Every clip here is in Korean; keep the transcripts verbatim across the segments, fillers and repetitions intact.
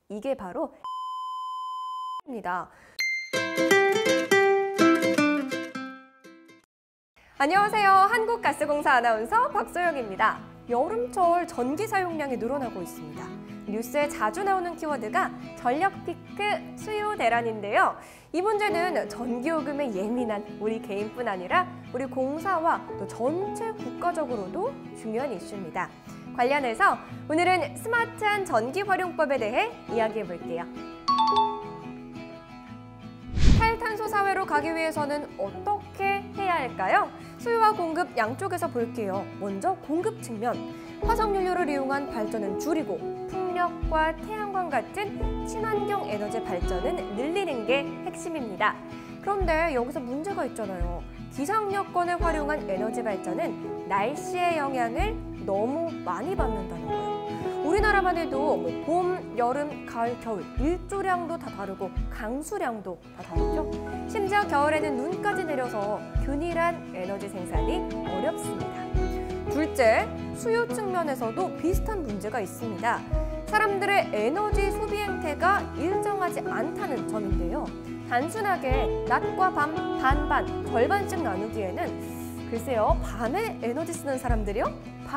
이게 바로 입니다. 안녕하세요. 한국가스공사 아나운서 박소영입니다. 여름철 전기 사용량이 늘어나고 있습니다. 뉴스에 자주 나오는 키워드가 전력 피크 수요 대란인데요. 이 문제는 전기요금에 예민한 우리 개인뿐 아니라 우리 공사와 또 전체 국가적으로도 중요한 이슈입니다. 관련해서 오늘은 스마트한 전기 활용법에 대해 이야기해 볼게요. 탈탄소 사회로 가기 위해서는 어떻게 해야 할까요? 수요와 공급 양쪽에서 볼게요. 먼저 공급 측면. 화석연료를 이용한 발전은 줄이고 풍력과 태양광 같은 친환경 에너지 발전은 늘리는 게 핵심입니다. 그런데 여기서 문제가 있잖아요. 기상 여건을 활용한 에너지 발전은 날씨의 영향을 너무 많이 받는다는 거예요. 우리나라만 해도 뭐 봄, 여름, 가을, 겨울 일조량도 다 다르고 강수량도 다 다르죠. 심지어 겨울에는 눈까지 내려서 균일한 에너지 생산이 어렵습니다. 둘째, 수요 측면에서도 비슷한 문제가 있습니다. 사람들의 에너지 소비 행태가 일정하지 않다는 점인데요. 단순하게 낮과 밤 반반, 절반씩 나누기에는 글쎄요, 밤에 에너지 쓰는 사람들이요?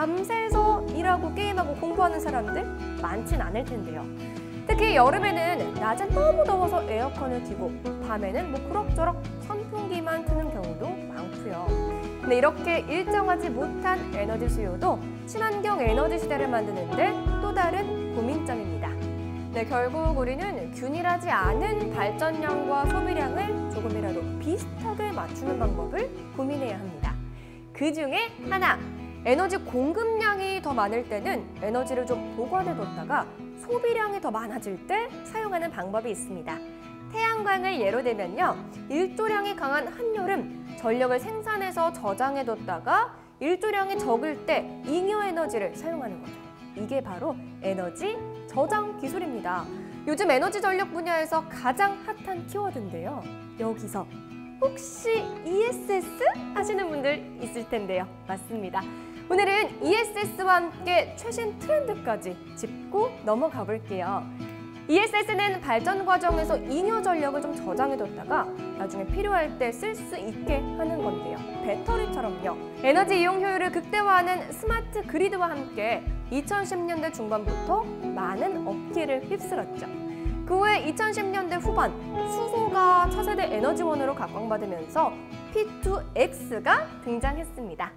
밤새서 일하고 게임하고 공부하는 사람들 많진 않을 텐데요. 특히 여름에는 낮엔 너무 더워서 에어컨을 켜고 밤에는 뭐 그럭저럭 선풍기만 트는 경우도 많고요. 근데 이렇게 일정하지 못한 에너지 수요도 친환경 에너지 시대를 만드는데 또 다른 고민점입니다. 네, 결국 우리는 균일하지 않은 발전량과 소비량을 조금이라도 비슷하게 맞추는 방법을 고민해야 합니다. 그 중에 하나, 에너지 공급량이 더 많을 때는 에너지를 좀 보관해뒀다가 소비량이 더 많아질 때 사용하는 방법이 있습니다. 태양광을 예로 들면요, 일조량이 강한 한여름 전력을 생산해서 저장해뒀다가 일조량이 적을 때 잉여 에너지를 사용하는 거죠. 이게 바로 에너지 저장 기술입니다. 요즘 에너지 전력 분야에서 가장 핫한 키워드인데요. 여기서 혹시 이에스에스 하시는 분들 있을 텐데요. 맞습니다. 오늘은 이에스에스와 함께 최신 트렌드까지 짚고 넘어가 볼게요. 이에스에스는 발전 과정에서 잉여 전력을 좀 저장해뒀다가 나중에 필요할 때 쓸 수 있게 하는 건데요. 배터리처럼요. 에너지 이용 효율을 극대화하는 스마트 그리드와 함께 이천십 년대 중반부터 많은 업계를 휩쓸었죠. 그 후에 이천십 년대 후반 수소가 차세대 에너지원으로 각광받으면서 피 투 엑스가 등장했습니다.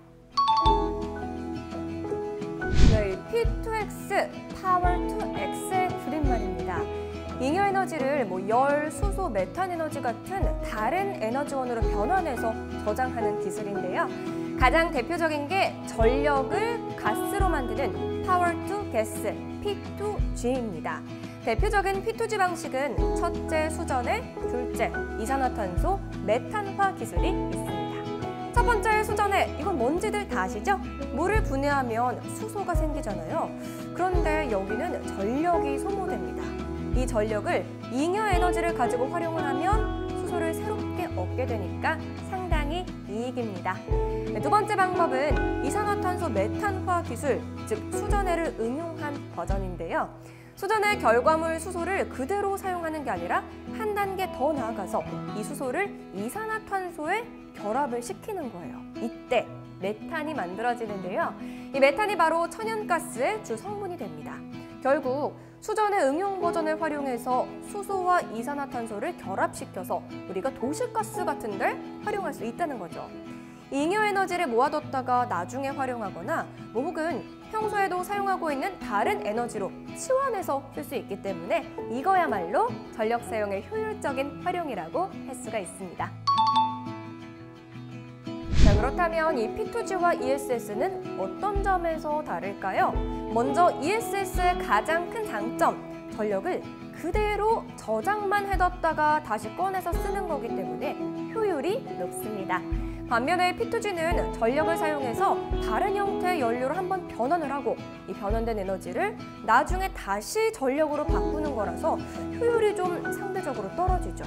네, 피 투 엑스, Power to X의 줄임말입니다. 잉여 에너지를 뭐 열, 수소, 메탄 에너지 같은 다른 에너지원으로 변환해서 저장하는 기술인데요. 가장 대표적인 게 전력을 가스로 만드는 Power to Gas, 피 투 지입니다. 대표적인 피 투 지 방식은 첫째 수전에, 둘째 이산화탄소, 메탄화 기술이 있습니다. 첫 번째 수전에, 이건 뭔지들 다 아시죠? 물을 분해하면 수소가 생기잖아요. 그런데 여기는 전력이 소모됩니다. 이 전력을 잉여 에너지를 가지고 활용을 하면 수소를 새롭게 얻게 되니까 상당히 이익입니다. 두 번째 방법은 이산화탄소 메탄화 기술, 즉 수전해를 응용한 버전인데요. 수전의 결과물 수소를 그대로 사용하는 게 아니라 한 단계 더 나아가서 이 수소를 이산화탄소에 결합을 시키는 거예요. 이때 메탄이 만들어지는데요. 이 메탄이 바로 천연가스의 주 성분이 됩니다. 결국 수전의 응용 버전을 활용해서 수소와 이산화탄소를 결합시켜서 우리가 도시가스 같은 데 활용할 수 있다는 거죠. 잉여 에너지를 모아뒀다가 나중에 활용하거나 뭐 혹은 평소에도 사용하고 있는 다른 에너지로 치환해서 쓸 수 있기 때문에 이거야말로 전력 사용의 효율적인 활용이라고 할 수가 있습니다. 자, 그렇다면 이 피 투 지와 이에스에스는 어떤 점에서 다를까요? 먼저 이에스에스의 가장 큰 장점, 전력을 그대로 저장만 해뒀다가 다시 꺼내서 쓰는 거기 때문에 효율이 높습니다. 반면에 피 투 지는 전력을 사용해서 다른 형태의 연료로 한번 변환을 하고 이 변환된 에너지를 나중에 다시 전력으로 바꾸는 거라서 효율이 좀 상대적으로 떨어지죠.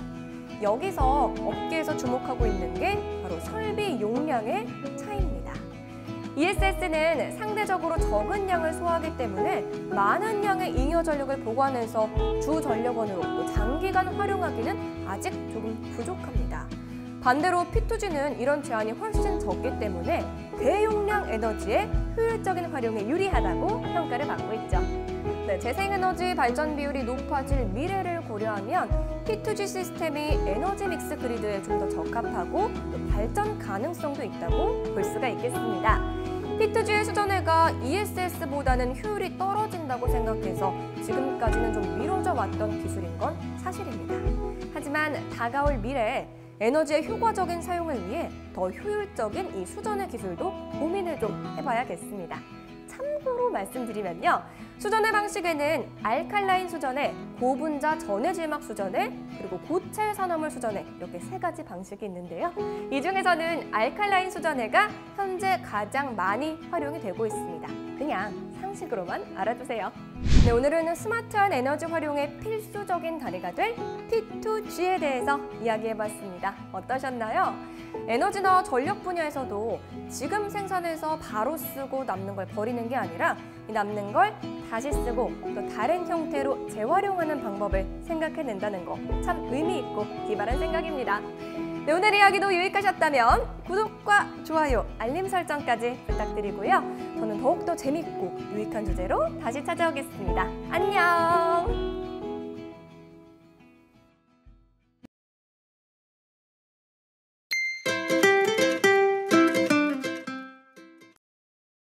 여기서 업계에서 주목하고 있는 게 바로 설비 용량의 차이입니다. 이에스에스는 상대적으로 적은 양을 소화하기 때문에 많은 양의 잉여 전력을 보관해서 주 전력원으로 또 장기간 활용하기는 아직 조금 부족합니다. 반대로 피투지는 이런 제한이 훨씬 적기 때문에 대용량 에너지의 효율적인 활용에 유리하다고 평가를 받고 있죠. 네, 재생에너지 발전 비율이 높아질 미래를 고려하면 피투지 시스템이 에너지 믹스 그리드에 좀 더 적합하고 또 발전 가능성도 있다고 볼 수가 있겠습니다. 피투지의 수전해가 이에스에스보다는 효율이 떨어진다고 생각해서 지금까지는 좀 미뤄져 왔던 기술인 건 사실입니다. 하지만 다가올 미래에 에너지의 효과적인 사용을 위해 더 효율적인 이 수전해 기술도 고민을 좀 해봐야겠습니다. 참고로 말씀드리면요. 수전해 방식에는 알칼라인 수전해, 고분자 전해질막 수전해, 그리고 고체 산화물 수전해 이렇게 세 가지 방식이 있는데요. 이 중에서는 알칼라인 수전해가 현재 가장 많이 활용이 되고 있습니다. 그냥 상식으로만 알아두세요. 네, 오늘은 스마트한 에너지 활용의 필수적인 다리가 될 피투지에 대해서 이야기해봤습니다. 어떠셨나요? 에너지나 전력 분야에서도 지금 생산해서 바로 쓰고 남는 걸 버리는 게 아니라 남는 걸 다시 쓰고 또 다른 형태로 재활용하는 방법을 생각해낸다는 거 참 의미 있고 기발한 생각입니다. 네, 오늘 이야기도 유익하셨다면 구독과 좋아요, 알림 설정까지 부탁드리고요. 저는 더욱더 재밌고 유익한 주제로 다시 찾아오겠습니다. 안녕!